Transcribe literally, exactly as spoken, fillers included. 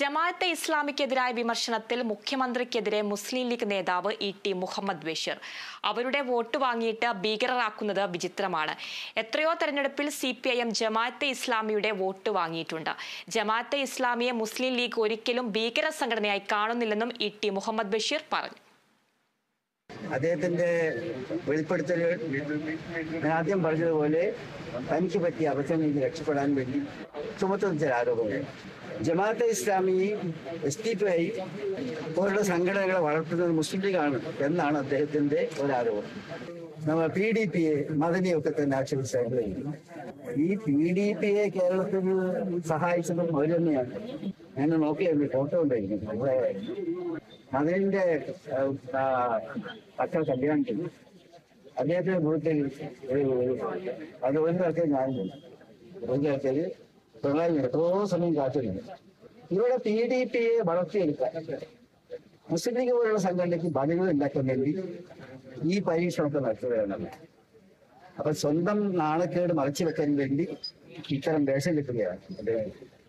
ജമാഅത്തെ ഇസ്ലാമിക്കെതിരായ വിമർശനത്തിൽ മുഖ്യമന്ത്രിക്കെതിരെ മുസ്ലിം ലീഗ് നേതാവ് ഇ ടി മുഹമ്മദ് ബഷീർ. അവരുടെ വോട്ട് വാങ്ങിയിട്ട് ഭീകരരാക്കുന്നത് വിചിത്രമാണ്. എത്രയോ തെരഞ്ഞെടുപ്പിൽ C P I M Jamaat-e ഇസ്ലാമിയുടെ വോട്ട് വാങ്ങിയിട്ടുണ്ട്. ജമാഅത്തെ ഇസ്ലാമിയെ മുസ്ലിം ലീഗ് ഒരിക്കലും ഭീകര സംഘടനയായി കാണുന്നില്ലെന്നും ഇ ടി മുഹമ്മദ് ബഷീർ പറഞ്ഞു. അദ്ദേഹത്തിന്റെ വെളിപ്പെടുത്തലുകൾ ആദ്യം പറഞ്ഞതുപോലെ തനിക്ക് പറ്റിയ അവസരം ഇത് രക്ഷപ്പെടാൻ വേണ്ടി ചുമത്തുന്ന ചില ആരോപണങ്ങൾ. Jamaat-e Islami S T P I പോലുള്ള സംഘടനകളെ വളർത്തുന്നത് മുസ്ലിം ലീഗാണ് എന്നാണ് അദ്ദേഹത്തിന്റെ ഒരു ആരോപണം. നമ്മൾ പി ഡി പി എ മദനിയൊക്കെ തന്നെ ആക്ഷേപിച്ചാണ്. ഈ പി ഡി പി എ കേരളത്തിൽ സഹായിച്ചതും അവർ തന്നെയാണ്. ഞാൻ നോക്കിയായിരുന്നു, ഫോട്ടോ ഉണ്ടായിരിക്കും. നമ്മുടെ മദനിന്റെ മക്കൾ കല്യാണത്തിൽ അദ്ദേഹത്തിന്റെ വീട്ടിൽ ഒരു അത് ഒരു തരത്തിൽ ഞാനുണ്ട്. ഒരു തരത്തിൽ പിണറായി എത്രയോ സമയം കാത്തിരുന്നു. ഇവിടെ പി ഡി പി എ വളർത്തിയെടുക്കാൻ മുസ്ലിം ലീഗ് പോലുള്ള സംഘടനയ്ക്ക് ബലങ്ങൾ ഉണ്ടാക്കാൻ വേണ്ടി ഈ പരീക്ഷണമൊക്കെ നടത്തുകയാണ്. അപ്പൊ സ്വന്തം നാണക്കേട് മറച്ചു വെക്കാൻ വേണ്ടി ഇത്തരം വേഷം കിട്ടുകയാണ് അദ്ദേഹം.